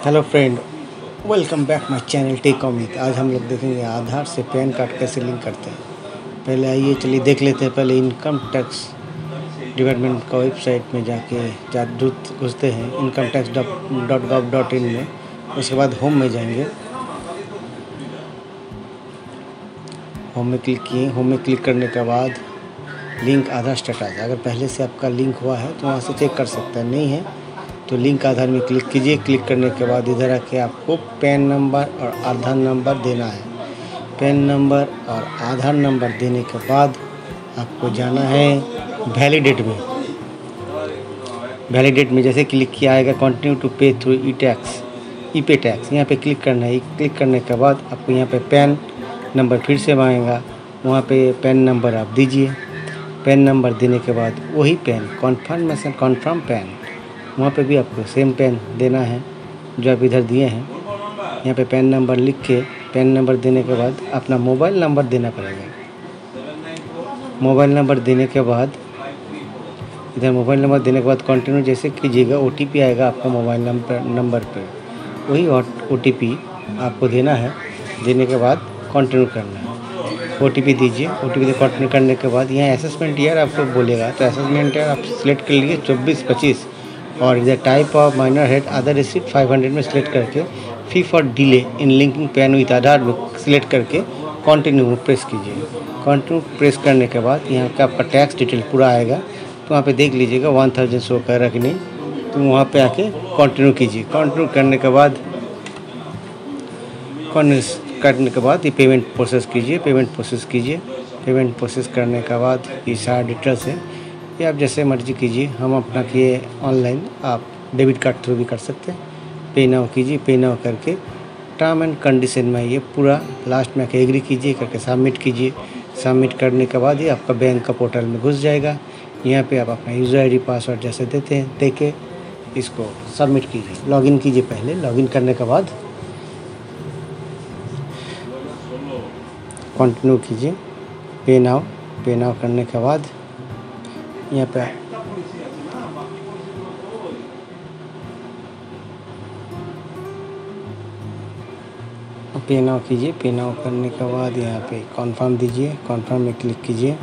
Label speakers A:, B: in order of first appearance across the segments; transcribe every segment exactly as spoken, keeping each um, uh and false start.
A: Hello friend, welcome back my channel tech Amit. आज हम लोग देखेंगे आधार से पैन कार्ड कैसे लिंक करते हैं। पहले आइए चलिए देख लेते हैं। पहले इनकम टैक्स डिपार्टमेंट का वेबसाइट में जाके जा घुसते हैं income tax dot gov dot in में। उसके बाद होम में जाएंगे। होम में क्लिक किए। होम में क्लिक करने के बाद लिंक आधार स्टेटस, अगर पहले से आपका लिंक हुआ है तो वहाँ से चेक कर सकते हैं, नहीं है तो लिंक आधार में क्लिक कीजिए। क्लिक करने के बाद इधर आके आपको पैन नंबर और आधार नंबर देना है। पैन नंबर और आधार नंबर देने के बाद आपको जाना है वैलिडेट में। वैलिडेट में जैसे क्लिक किया आएगा continue to pay through e tax e pay tax, यहाँ पे क्लिक करना है। क्लिक करने के बाद आपको यहाँ पे पैन नंबर फिर से मांगेगा, वहाँ पे पैन नंबर आप दीजिए। पैन नंबर देने के बाद वही पैन कन्फर्मेशन कन्फर्म पैन, वहाँ पे भी आपको सेम पेन देना है जो आप इधर दिए हैं। यहाँ पे पैन नंबर लिख के पैन नंबर देने के बाद अपना मोबाइल नंबर देना पड़ेगा। मोबाइल नंबर देने के बाद इधर मोबाइल नंबर देने के बाद कंटिन्यू जैसे कीजिएगा, ओटीपी आएगा आपका मोबाइल नंबर नंबर पे, वही ओटीपी आपको देना है। देने के बाद कंटिन्यू करना है। ओटीपी दीजिए। ओटीपी से कंटिन्यू करने के बाद यहाँ असेसमेंट ईयर आपको बोलेगा, तो असेसमेंट ईयर आप सिलेक्ट कर लीजिए चौबीस पच्चीस, और इधर type of minor head other receipt five hundred में सिलेक्ट करके fee for delay in linking PAN with Aadhaar में सिलेक्ट करके कंटिन्यू में प्रेस कीजिए। कंटिन्यू प्रेस करने के बाद यहाँ का आपका टैक्स डिटेल पूरा आएगा, तो वहाँ पे देख लीजिएगा वन थाउजेंड शो कर रहा कि नहीं, तो वहाँ पे आके कंटिन्यू कीजिए। कंटिन्यू करने के बाद करने के बाद ये पेमेंट प्रोसेस कीजिए। पेमेंट प्रोसेस कीजिए पेमेंट प्रोसेस करने के बाद ये सारा डिटेल्स है, ये आप जैसे मर्जी कीजिए। हम अपना किए ऑनलाइन, आप डेबिट कार्ड थ्रू भी कर सकते हैं। पे नाउ कीजिए। पे नाउ करके टर्म एंड कंडीशन में ये पूरा लास्ट में एग्री कीजिए करके सबमिट कीजिए। सबमिट करने के बाद ये आपका बैंक का पोर्टल में घुस जाएगा। यहाँ पे आप अपना यूज़र आई डी पासवर्ड जैसे देते हैं दे के इसको सबमिट कीजिए। लॉगिन कीजिए। पहले लॉगिन करने के बाद कंटिन्यू कीजिए। पे नाउ पे नाउ करने के बाद यहाँ पे पे नाउ कीजिए। पे नाउ करने के बाद यहाँ पे कॉन्फर्म दीजिए। कॉन्फर्म में क्लिक कीजिए।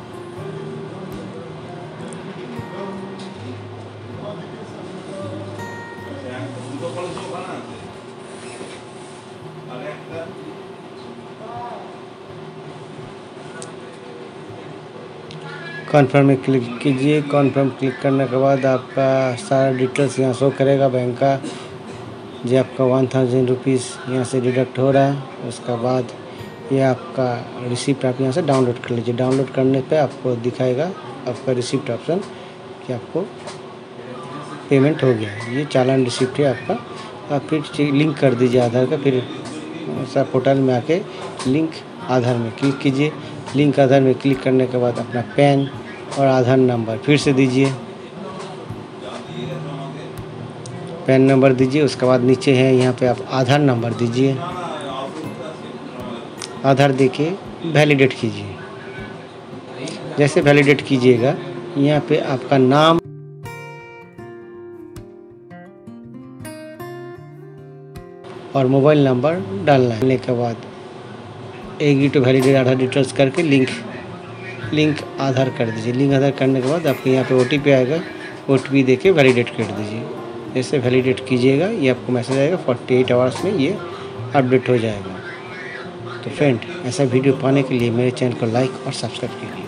A: कॉन्फर्म में क्लिक कीजिए। कॉन्फर्म क्लिक करने के बाद आपका सारा डिटेल्स यहाँ शो करेगा बैंक का, जो आपका वन थाउजेंड रुपीज़ यहाँ से डिडक्ट हो रहा है। उसके बाद ये आपका रिसिप्ट आप यहाँ से डाउनलोड कर लीजिए। डाउनलोड करने पे आपको दिखाएगा आपका रिसिप्ट ऑप्शन कि आपको पेमेंट हो गया। ये चालान रिसिप्ट है आपका। आप फिर लिंक कर दीजिए आधार का। फिर सब पोर्टल में आके लिंक आधार में क्लिक कीजिए। लिंक आधार में क्लिक करने के बाद अपना पैन और आधार नंबर फिर से दीजिए। पैन नंबर दीजिए। उसके बाद नीचे है यहाँ पे आप आधार नंबर दीजिए। आधार देके वैलिडेट कीजिए। जैसे वैलिडेट कीजिएगा यहाँ पे आपका नाम और मोबाइल नंबर डालना है। डालने के बाद agree to validate Aadhaar details करके लिंक लिंक आधार कर दीजिए। लिंक आधार करने के बाद आपके यहाँ पे ओटीपी आएगा। ओटीपी देके वैलिडेट कर दीजिए। जैसे वैलिडेट कीजिएगा ये आपको मैसेज आएगा, अड़तालीस आवर्स में ये अपडेट हो जाएगा। तो फ्रेंड, ऐसा वीडियो पाने के लिए मेरे चैनल को लाइक और सब्सक्राइब कीजिए।